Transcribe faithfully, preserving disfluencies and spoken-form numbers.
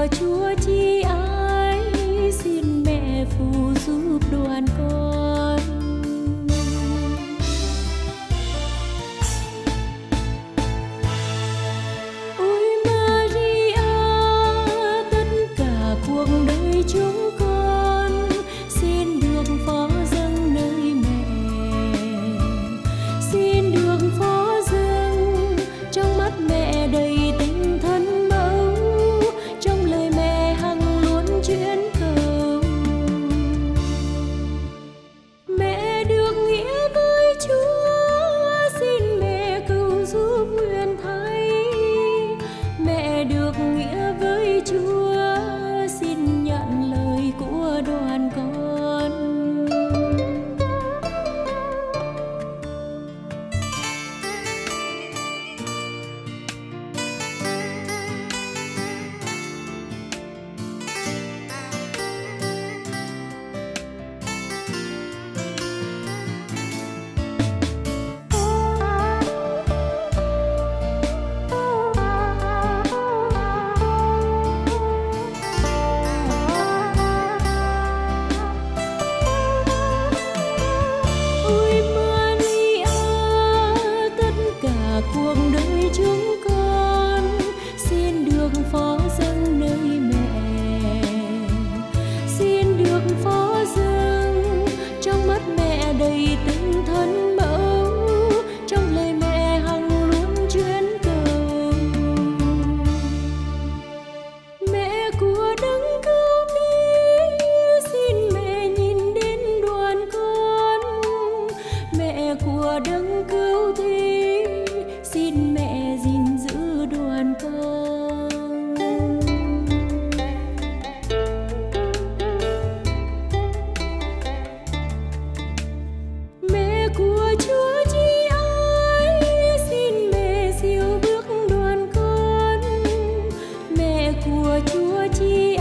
của Chúa chi ái, xin mẹ phù giúp đoàn con. Ôi Maria, tất cả cuộc đời chúng con xin được phó dâng nơi mẹ, xin được phó dâng trong mắt mẹ đầy tình thân mẫu, trong lời mẹ hằng luôn chuyến cầu. Mẹ được nghĩa với Chúa, xin mẹ cầu giúp nguyện thay. Mẹ được nghĩa với Chúa, xin nhận lời của đoàn con. Cuộc đời chúng con xin được phó dâng nơi mẹ, xin được phó dâng trong mắt mẹ đầy tình thân mẫu, trong lời mẹ hằng luôn chuyến cầu. Mẹ của đấng cứu thế, xin mẹ nhìn đến đoàn con. Mẹ của đấng cứu thế, xin mẹ gìn giữ đoàn con. Mẹ của Chúa chi ái, xin mẹ dìu bước đoàn con. Mẹ của Chúa chi